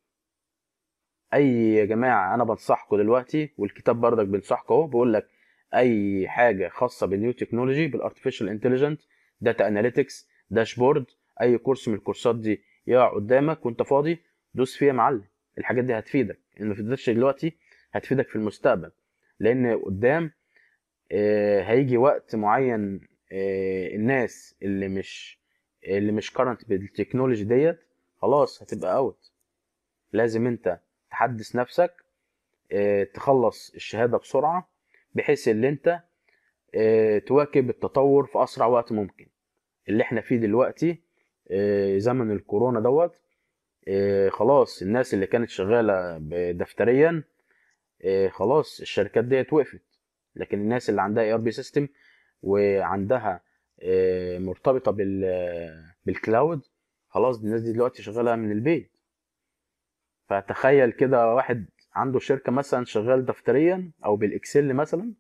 Speaker 1: اي يا جماعه انا بنصحكم دلوقتي، والكتاب برضك بينصحكم اهو، بيقول لك اي حاجه خاصه بالنيو تكنولوجي، بالارتفيشال انتليجنت، داتا اناليتكس، داشبورد، اي كورس من الكورسات دي يقع قدامك وانت فاضي دوس فيها يا معلم. الحاجات دي هتفيدك، ان ما فيدتش دلوقتي هتفيدك في المستقبل، لان قدام آه، هيجي وقت معين آه، الناس اللي مش اللي مش كارنت بالتكنولوجي ديت خلاص هتبقى اوت. لازم انت تحدث نفسك، اه تخلص الشهادة بسرعة، بحيث ان انت اه تواكب التطور في اسرع وقت ممكن. اللي احنا فيه دلوقتي اه زمن الكورونا دوت، اه خلاص الناس اللي كانت شغالة دفتريا اه خلاص الشركات ديت وقفت، لكن الناس اللي عندها اي ار بي سيستم وعندها اه مرتبطة بال بالكلاود، خلاص الناس دي دلوقتي شغالة من البيت. فتخيل كده واحد عنده شركة مثلا شغال دفتريا او بالاكسل مثلا،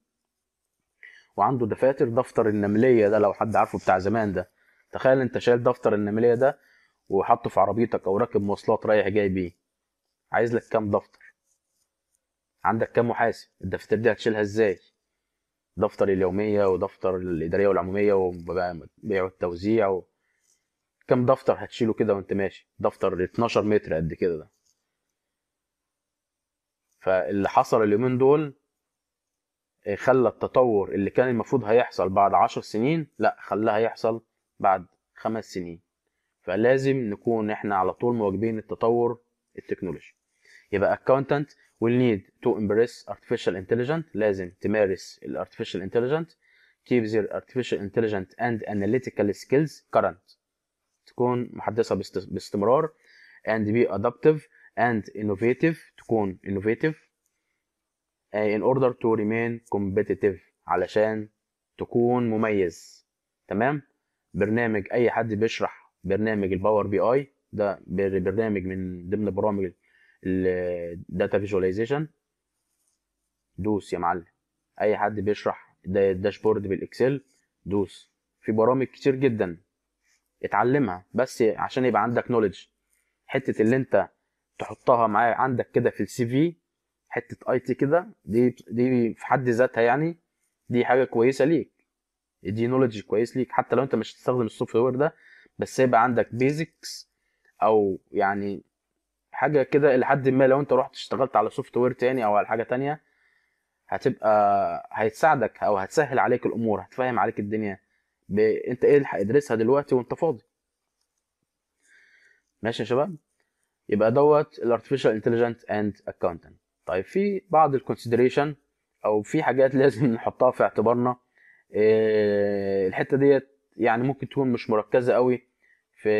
Speaker 1: وعنده دفاتر، دفتر النملية ده لو حد عارفه بتاع زمان ده، تخيل انت شايل دفتر النملية ده وحطه في عربيتك او راكب مواصلات رايح جاي بيه، عايز لك كام دفتر؟ عندك كام محاسب؟ الدفتر دي هتشيلها ازاي؟ دفتر اليومية ودفتر الإدارية والعمومية وبيع والتوزيع و... كام دفتر هتشيله كده وانت ماشي؟ دفتر اتناشر متر قد كده ده. فاللي حصل اليومين دول خلى التطور اللي كان المفروض هيحصل بعد عشر سنين لا خلاها يحصل بعد خمس سنين. فلازم نكون احنا على طول مواكبين التطور التكنولوجي. يبقى accountant will need to embrace artificial intelligence، لازم تمارس ال artificial intelligence، keep their artificial intelligence and analytical skills current، تكون محدثة باست- باستمرار، and be adaptive and innovative، تكون innovative uh, in order to remain competitive، علشان تكون مميز. تمام. برنامج اي حد بيشرح برنامج الباور بي اي ده بر- برنامج من ضمن برامج الداتا فيجواليزيشن، دوس يا معلم. اي حد بيشرح دا- داشبورد بالاكسل، دوس. في برامج كتير جدا اتعلمها بس عشان يبقى عندك نوليدج، حته اللي انت تحطها معايا عندك كده في السي في، حته اي تي كده، دي دي في حد ذاتها يعني دي حاجه كويسه ليك، دي نوليدج كويس ليك، حتى لو انت مش هتستخدم السوفت وير ده، بس يبقى عندك بيزكس، او يعني حاجه كده لحد ما لو انت رحت اشتغلت على سوفت وير تاني او على حاجه تانية، هتبقى هيتساعدك او هتسهل عليك الامور، هتفهم عليك الدنيا ب... انت ايه اللي هتدرسها دلوقتي وانت فاضي. ماشي يا شباب. يبقى دوت الارتفيشال انتليجنت اند اكاونتنت. طيب في بعض الكونسيدريشن او في حاجات لازم نحطها في اعتبارنا. إيه الحته ديت يعني ممكن تكون مش مركزه قوي في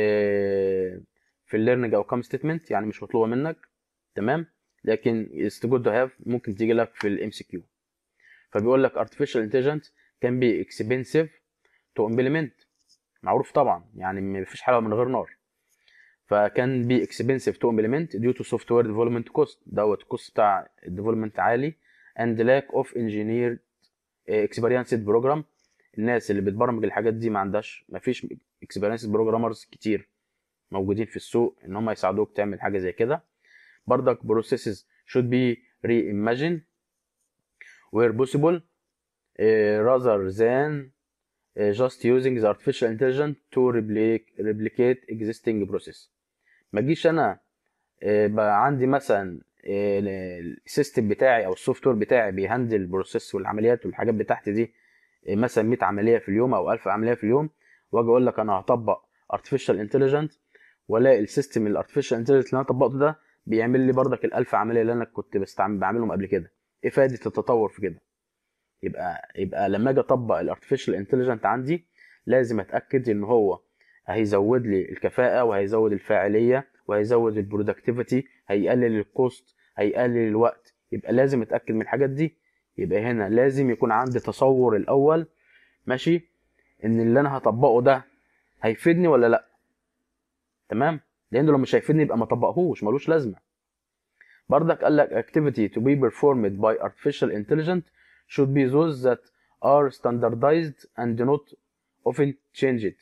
Speaker 1: في الليرنينج او كام ستيتمنت، يعني مش مطلوبه منك. تمام. لكن it's good to have، ممكن تيجي لك في الام سي كيو. فبيقول لك artificial intelligence can be expensive to implement، معروف طبعا، يعني مفيش حاجه من غير نار. فكان بي expensive to implement due to software development cost، دوت الكوست بتاع الديفلوبمنت عالي، and lack of engineered experienced program، الناس اللي بتبرمج الحاجات دي ما عندهاش، ما فيش experienced programmers كتير موجودين في السوق ان هم يساعدوك تعمل حاجه زي كده. برضك processes should be reimagined where possible uh, rather than uh, just using the artificial intelligence to replicate replicate existing process. ما اجيش انا آه، بقى عندي مثلا آه، السيستم بتاعي او السوفت وير بتاعي بيهندل البروسيس والعمليات والحاجات بتاعتي دي، آه، مثلا مية عمليه في اليوم او ألف عمليه في اليوم، واجي اقول لك انا هطبق artificial intelligence، والاقي السيستم الارتفيشال انتليجنس اللي انا طبقته ده بيعمل لي بردك الألف عمليه اللي انا كنت بستعمل بعملهم قبل كده. ايه فائده التطور في كده؟ يبقى يبقى لما اجي اطبق الارتفيشال انتليجنت عندي، لازم اتاكد ان هو هيزود لي الكفاءه وهيزود الفاعليه وهيزود البرودكتيفيتي، هيقلل الكوست، هيقلل الوقت. يبقى لازم اتاكد من الحاجات دي. يبقى هنا لازم يكون عندي تصور الاول، ماشي، ان اللي انا هطبقه ده هيفيدني ولا لا. تمام. لانه لو مش هيفيدني يبقى ما طبقهوش، ملوش لازمه. بردك قال لك activity to be performed by artificial intelligence should be those that are standardized and not often changed.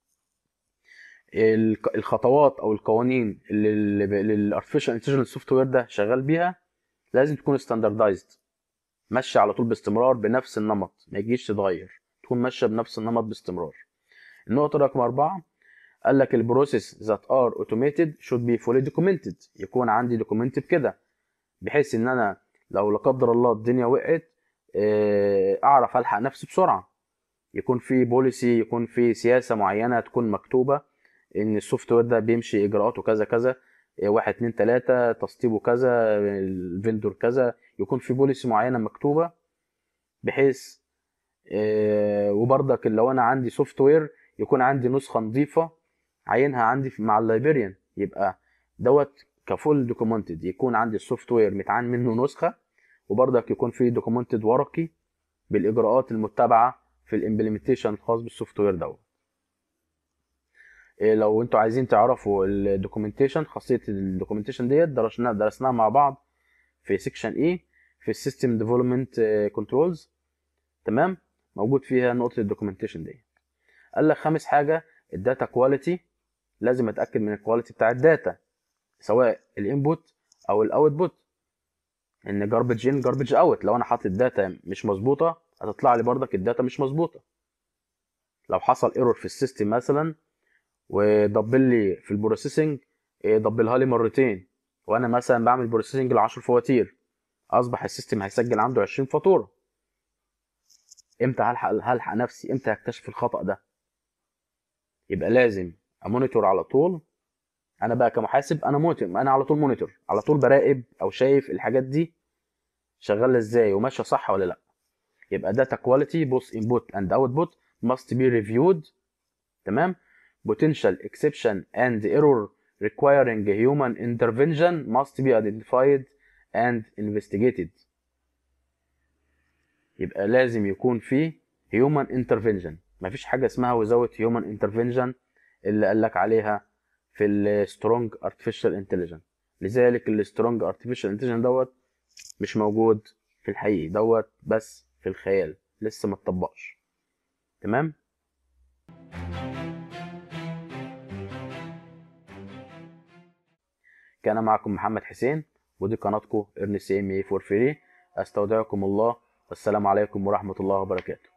Speaker 1: الك- الخطوات او القوانين اللي الارتفيشال انتليجنس سوفت وير ده شغال بيها لازم تكون standardized، ماشيه على طول باستمرار بنفس النمط، ما يجيش تتغير، تكون ماشيه بنفس النمط باستمرار. النقطه رقم أربعة قال لك البروسيس that are automated should be fully documented، يكون عندي documented كده، بحيث ان انا لو لا قدر الله الدنيا وقعت آه، اعرف الحق نفسي بسرعه. يكون في بوليسي، يكون في سياسه معينه تكون مكتوبه ان السوفت وير ده بيمشي اجراءاته كذا كذا، آه، واحد اتنين تلاته، تسطيبه كذا، الفندور كذا، يكون في بوليسي معينه مكتوبه بحيث آه، وبرضك لو انا عندي سوفت وير يكون عندي نسخه نظيفه عينها عندي في- مع اللايبريان، يبقى دوت كفول دوكيومنتد، يكون عندي السوفت وير متعان منه نسخه، وبرضك يكون في دوكيومنتد ورقي بالاجراءات المتبعه في الامبلمنتيشن الخاص بالسوفت وير دوت. إيه لو انتوا عايزين تعرفوا الدوكيومنتيشن، خاصيه الدوكيومنتيشن ديت درسناها درسناها مع بعض في سيكشن اي في السيستم ديفلوبمنت كنترولز. تمام. موجود فيها نقطه الدوكيومنتيشن دي. قال لك خامس حاجه الداتا كواليتي، لازم اتاكد من الكواليتي بتاع الداتا، سواء الانبوت او الاوتبوت، ان جاربج ان جاربج اوت، لو انا حاطط داتا مش مظبوطه هتطلع لي بردك الداتا مش مظبوطه. لو حصل ايرور في السيستم مثلا ودبل لي في البروسيسنج، إيه، دبلها لي مرتين، وانا مثلا بعمل بروسيسنج ل عشر فواتير، اصبح السيستم هيسجل عنده عشرين فاتوره. امتى هلحق هلحق نفسي؟ امتى هكتشف الخطأ ده؟ يبقى لازم امونيتور على طول انا بقى كمحاسب انا مونيتور، انا على طول مونيتور، على طول براقب او شايف الحاجات دي شغاله ازاي وماشيه صح ولا لا. يبقى data quality both input and output must be reviewed. تمام. potential exception and error requiring human intervention must be identified and investigated. يبقى لازم يكون في human intervention، مفيش حاجة اسمها without human intervention اللي قالك عليها في ال strong artificial intelligence. لذلك ال strong artificial intelligence دوت مش موجود في الحقيقي، دوت بس في الخيال لسه ما اتطبقش. تمام. كان معكم محمد حسين، ودي قناتكم ارن سي ام اي فور فري. استودعكم الله، والسلام عليكم ورحمة الله وبركاته.